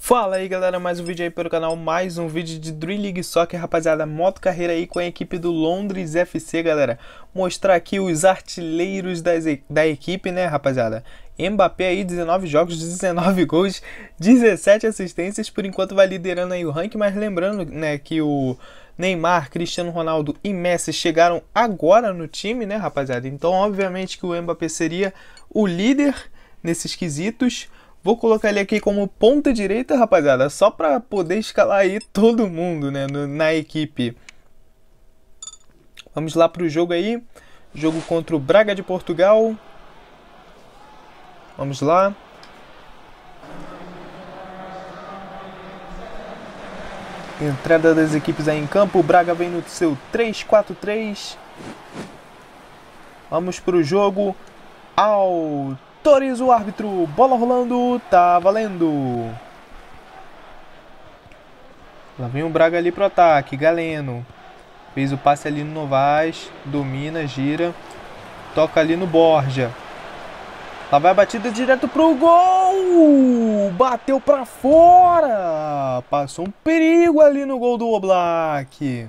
Fala aí galera, mais um vídeo aí pelo canal, mais um vídeo de Dream League Soccer, rapaziada, moto carreira aí com a equipe do Londres FC, galera. Mostrar aqui os artilheiros da equipe, né, rapaziada. Mbappé aí, 19 jogos, 19 gols, 17 assistências, por enquanto vai liderando aí o ranking, mas lembrando, né, que o Neymar, Cristiano Ronaldo e Messi chegaram agora no time, né, rapaziada. Então, obviamente que o Mbappé seria o líder nesses quesitos. Vou colocar ele aqui como ponta direita, rapaziada, só para poder escalar aí todo mundo, né, na equipe. Vamos lá pro jogo aí. Jogo contra o Braga de Portugal. Vamos lá. Entrada das equipes aí em campo. O Braga vem no seu 3-4-3. Vamos pro jogo. Autoriza o árbitro, bola rolando, tá valendo. Lá vem o Braga ali pro ataque, Galeno. Fez o passe ali no Novaes, domina, gira. Toca ali no Borja. Lá vai a batida direto pro gol. Bateu pra fora. Passou um perigo ali no gol do Oblak.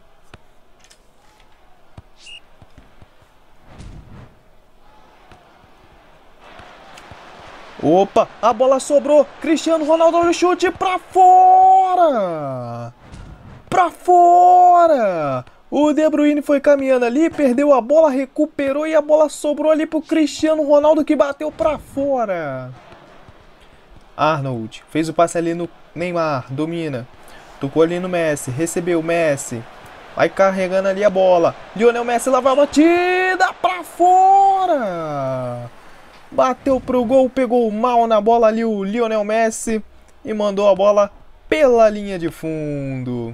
Opa, a bola sobrou, Cristiano Ronaldo, olha o chute pra fora! Pra fora! O De Bruyne foi caminhando ali, perdeu a bola, recuperou e a bola sobrou ali pro Cristiano Ronaldo que bateu pra fora. Arnold fez o passe ali no Neymar, domina. Tocou ali no Messi, recebeu o Messi. Vai carregando ali a bola. Lionel Messi lá vai a batida pra fora! Bateu pro gol, pegou mal na bola ali o Lionel Messi e mandou a bola pela linha de fundo.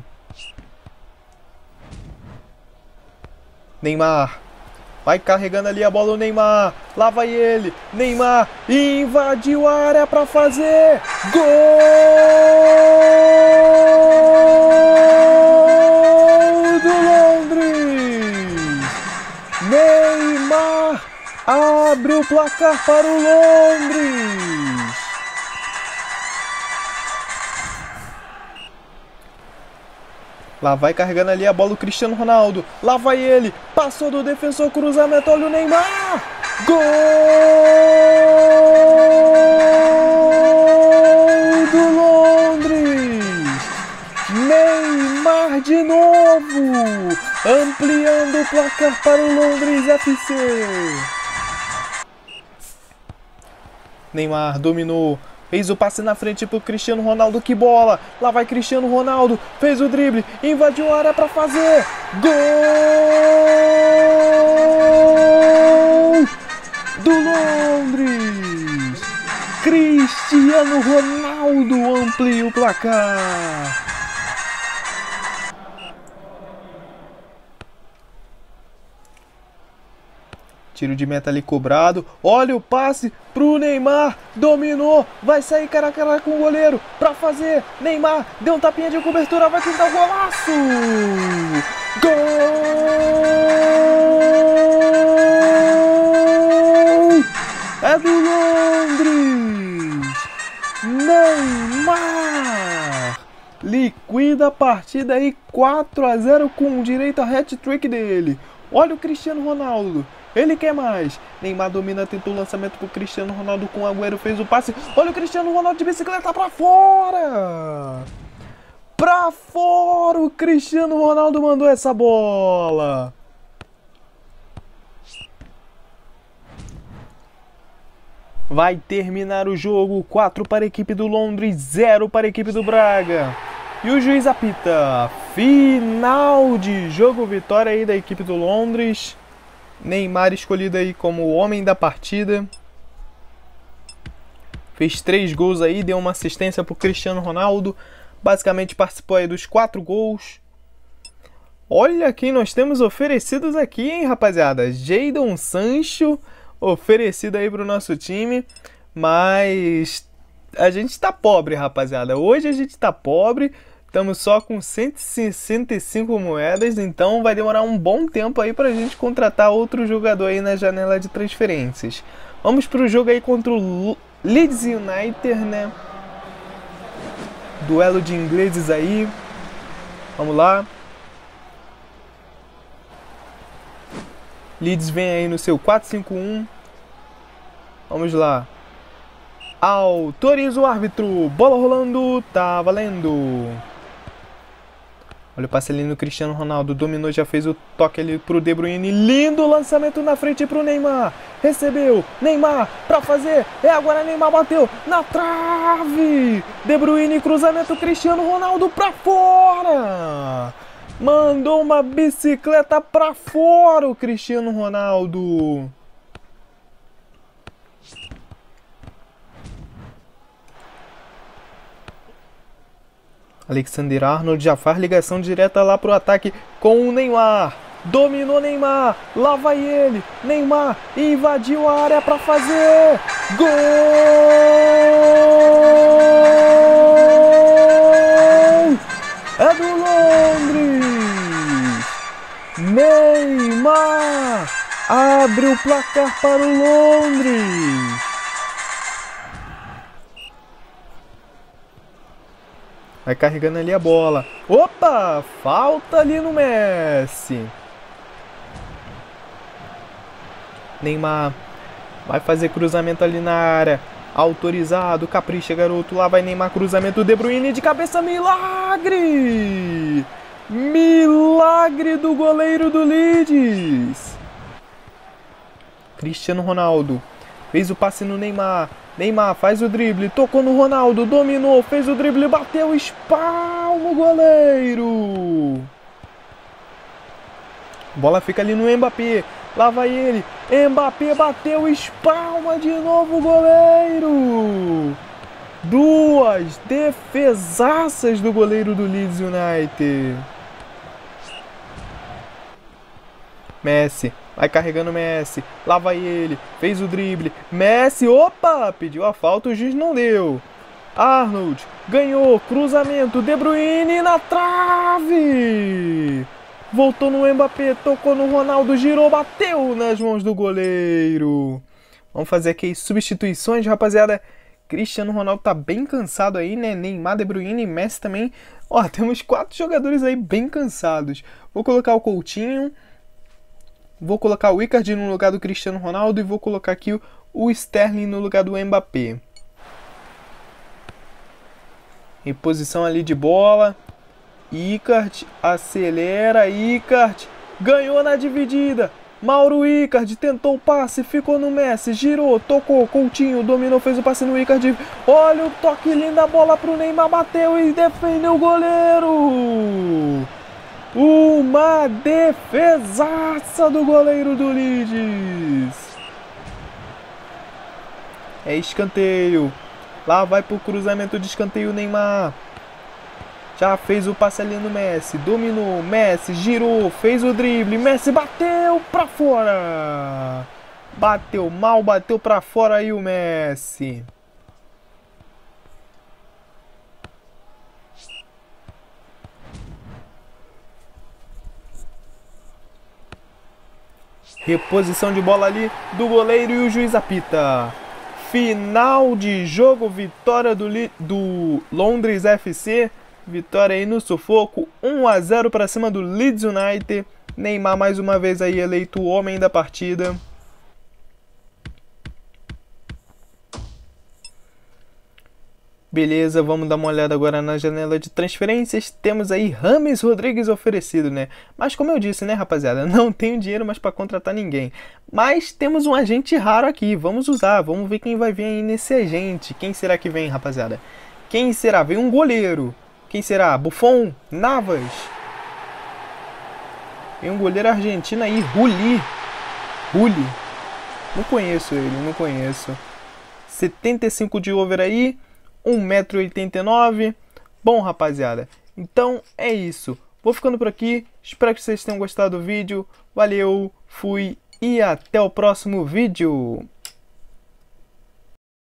Neymar. Vai carregando ali a bola o Neymar. Lá vai ele. Neymar invadiu a área para fazer gol do Londres. Neymar abre o placar para o Londres. Lá vai carregando ali a bola o Cristiano Ronaldo. Lá vai ele. Passou do defensor, cruzamento. Olha o Neymar. Gol do Londres. Neymar de novo. Ampliando o placar para o Londres FC. Neymar dominou, fez o passe na frente pro Cristiano Ronaldo, que bola! Lá vai Cristiano Ronaldo, fez o drible, invadiu a área para fazer gol do Londres! Cristiano Ronaldo amplia o placar. Tiro de meta ali cobrado. Olha o passe pro Neymar. Dominou. Vai sair cara a cara com o goleiro pra fazer. Neymar deu um tapinha de cobertura. Vai tentar o golaço. Gol é do Londres. Neymar liquida a partida aí 4-0 com direito a hat-trick dele. Olha o Cristiano Ronaldo. Ele quer mais. Neymar domina, tentou o lançamento pro Cristiano Ronaldo com o Agüero, fez o passe. Olha o Cristiano Ronaldo de bicicleta pra fora. Pra fora o Cristiano Ronaldo mandou essa bola. Vai terminar o jogo. 4 para a equipe do Londres, 0 para a equipe do Braga. E o juiz apita. Final de jogo, vitória aí da equipe do Londres. Neymar escolhido aí como o homem da partida. Fez 3 gols aí, deu uma assistência para o Cristiano Ronaldo. Basicamente participou aí dos 4 gols. Olha quem nós temos oferecidos aqui, hein, rapaziada. Jadon Sancho oferecido aí para o nosso time. Mas a gente tá pobre, rapaziada. Hoje a gente tá pobre. Estamos só com 165 moedas, então vai demorar um bom tempo aí pra gente contratar outro jogador aí na janela de transferências. Vamos pro jogo aí contra o Leeds United, né? Duelo de ingleses aí. Vamos lá. Leeds vem aí no seu 4-5-1. Vamos lá. Autoriza o árbitro. Bola rolando. Tá valendo. Olha o passe ali no Cristiano Ronaldo. Dominou, já fez o toque ali pro De Bruyne. Lindo lançamento na frente pro Neymar. Recebeu. Neymar pra fazer. É agora, Neymar bateu na trave. De Bruyne, cruzamento. Cristiano Ronaldo pra fora. Mandou uma bicicleta pra fora o Cristiano Ronaldo. Alexander-Arnold já faz ligação direta lá pro ataque com o Neymar. Dominou Neymar. Lá vai ele. Neymar invadiu a área para fazer. Gol! É do Londres. Neymar abre o placar para o Londres. Vai carregando ali a bola. Opa! Falta ali no Messi. Neymar vai fazer cruzamento ali na área. Autorizado. Capricha, garoto. Lá vai Neymar. Cruzamento. De Bruyne de cabeça. Milagre! Milagre do goleiro do Leeds. Cristiano Ronaldo. Fez o passe no Neymar. Neymar faz o drible, tocou no Ronaldo, dominou, fez o drible, bateu, espalma o goleiro. Bola fica ali no Mbappé, lá vai ele, Mbappé bateu, espalma de novo o goleiro. Duas defesaças do goleiro do Leeds United. Messi. Vai carregando Messi. Lá vai ele. Fez o drible. Messi. Opa! Pediu a falta. O juiz não deu. Arnold. Ganhou. Cruzamento. De Bruyne na trave. Voltou no Mbappé. Tocou no Ronaldo. Girou. Bateu nas mãos do goleiro. Vamos fazer aqui substituições, rapaziada. Cristiano Ronaldo tá bem cansado aí, né? Neymar, De Bruyne e Messi também. Ó, temos 4 jogadores aí bem cansados. Vou colocar o Coutinho. Vou colocar o Icardi no lugar do Cristiano Ronaldo e vou colocar aqui o Sterling no lugar do Mbappé. Reposição ali de bola. Icardi, acelera, Icardi, ganhou na dividida. Mauro Icardi tentou o passe, ficou no Messi, girou, tocou, Coutinho, dominou, fez o passe no Icardi. Olha o toque lindo, a bola pro Neymar, bateu e defendeu o goleiro. Uma defesaça do goleiro do Leeds. É escanteio. Lá vai pro cruzamento de escanteio Neymar. Já fez o passe ali no Messi. Dominou. Messi girou. Fez o drible. Messi bateu pra fora. Bateu mal. Bateu pra fora aí o Messi. Reposição de bola ali do goleiro e o juiz apita. Final de jogo, vitória do Londres FC. Vitória aí no sufoco, 1-0 para cima do Leeds United. Neymar mais uma vez aí eleito o homem da partida. Beleza, vamos dar uma olhada agora na janela de transferências. Temos aí James Rodrigues oferecido, né? Mas como eu disse, né, rapaziada, não tenho dinheiro mais para contratar ninguém. Mas temos um agente raro aqui, vamos usar, vamos ver quem vai vir aí nesse agente. Quem será que vem, rapaziada? Quem será? Vem um goleiro. Quem será? Buffon? Navas? Vem um goleiro argentino aí, Rulli. Não conheço ele, não conheço. 75 de over aí. 1,89 m. Bom, rapaziada, então é isso. Vou ficando por aqui. Espero que vocês tenham gostado do vídeo. Valeu, fui e até o próximo vídeo.